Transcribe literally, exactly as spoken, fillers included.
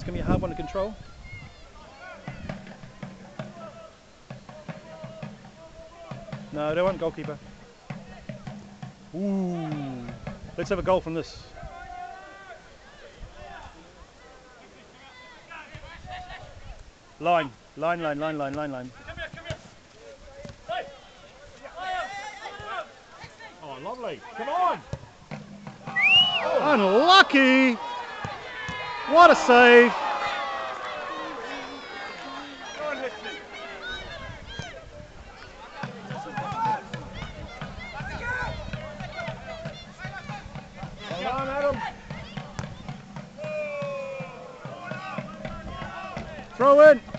going to be a hard one to control. No, they want goalkeeper. Ooh. Let's have a goal from this. Line, line, line, line, line, line, line. Oh, lovely. Come on. Oh. Unlucky. What a save. Well done, Adam. Throw in.